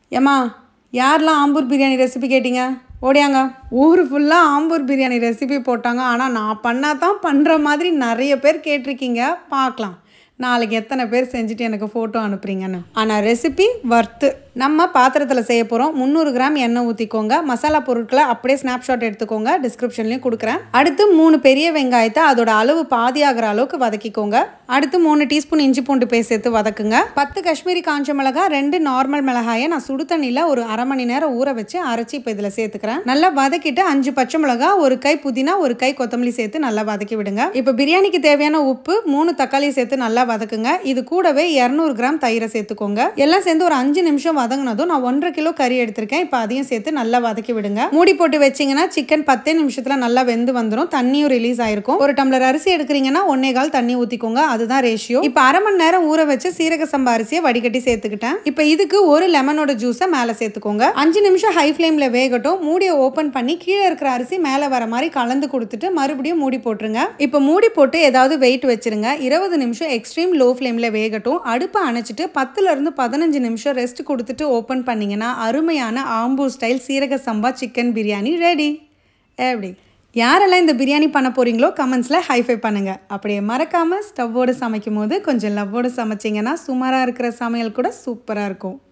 ஏம்மா யாரெல்லாம் ஆம்பூர் பிரியாணி ரெசிபி கேட்டிங்க? ஓடியாங்க. ஊர் ஃபுல்லாக ஆம்பூர் பிரியாணி ரெசிபி போட்டாங்க. ஆனால் நான் பண்ணால் தான் பண்ணுற மாதிரி நிறைய பேர் கேட்டிருக்கீங்க. பார்க்கலாம் நாளைக்கு எத்தனை பேர் செஞ்சுட்டு எனக்கு ஃபோட்டோ அனுப்புறீங்கன்னு. ஆனால் ரெசிபி வர்த்து. நம்ம பாத்திரத்தில் செய்ய போகிறோம். 300 கிராம் எண்ணெய் ஊற்றிக்கோங்க. மசாலா பொருட்களை அப்படியே ஸ்னாப்ஷாட் எடுத்துக்கோங்க, டிஸ்கிரிப்ஷன்லேயும் கொடுக்குறேன். அடுத்து 3 பெரிய வெங்காயத்தை அதோட அளவு பாதியாகிற அளவுக்கு வதக்கிக்கோங்க. அடுத்து 3 டீஸ்பூன் இஞ்சி பூண்டு பேஸ்ட் சேர்த்து வதக்குங்க. 10 காஷ்மீரி காஞ்ச மிளகாய், 2 நார்மல் மிளகாயை நான் சுடு தண்ணியில் ஒரு அரை மணி நேரம் ஊற வச்சு அரைச்சி இப்போ இதில் சேர்த்துக்கிறேன். நல்லா வதக்கிட்டு 5 பச்சை மிளகாய், 1 கை புதினா, 1 கை கொத்தமல்லி சேர்த்து நல்லா வதக்கி விடுங்க. இப்போ பிரியாணிக்கு தேவையான உப்பு, 3 தக்காளி சேர்த்து நல்லா வதக்குங்க. இது கூடவே 200 கிராம் தயிரை சேர்த்துக்கோங்க. எல்லாம் சேர்ந்து ஒரு 5 நிமிஷம் வதங்கினதும் நான் 1.5 கிலோ கறி எடுத்திருக்கேன். இப்போ அதையும் சேர்த்து நல்லா வதக்கி விடுங்க. மூடி போட்டு வச்சிங்கன்னா சிக்கன் 10 நிமிஷத்துல நல்லா வெந்து வந்துடும். தண்ணியும் ரிலீஸ் ஆயிருக்கும். ஒரு டம்ளர் அரிசி எடுக்கிறீங்கன்னா 1.25 தண்ணி ஊற்றிக்கோங்க. அதுதான் ரேஷியோ. இப்போ அரை மணி நேரம் ஊற வச்சு சீரக சம்பா அரிசியை வடிகட்டி சேர்த்துக்கிட்டேன். இப்போ இதுக்கு ஒரு லெமனோட ஜூஸை மேலே சேர்த்துக்கோங்க. 5 நிமிஷம் ஹை ஃப்ளேம்ல வேகட்டும். மூடியை ஓப்பன் பண்ணி கீழே இருக்கிற அரிசி மேலே வர மாதிரி கலந்து கொடுத்துட்டு மறுபடியும் மூடி போட்டுருங்க. இப்போ மூடி போட்டு ஏதாவது வெயிட் வச்சிருங்க. 20 நிமிஷம் எக்ஸ்ட்ரீம் லோ ஃப்ளேம்ல வேகட்டும். அடுப்பை அணைச்சிட்டு 10 இருந்து 15 நிமிஷம் ரெஸ்ட் கொடுத்துட்டு ஓப்பன் பண்ணிங்கன்னா அருமையான ஆம்பூர் ஸ்டைல் சீரக சம்பா சிக்கன் பிரியாணி ரெடி. எப்படி யாரெல்லாம் இந்த பிரியாணி பண்ண போகிறீங்களோ கமெண்ட்ஸில் ஹைஃபை பண்ணுங்கள். அப்படியே மறக்காமல் ஸ்டவ்வோடு சமைக்கும் போது கொஞ்சம் லவ்வோடு சமைச்சிங்கன்னா சுமாராக இருக்கிற சமையல் கூட சூப்பராக இருக்கும்.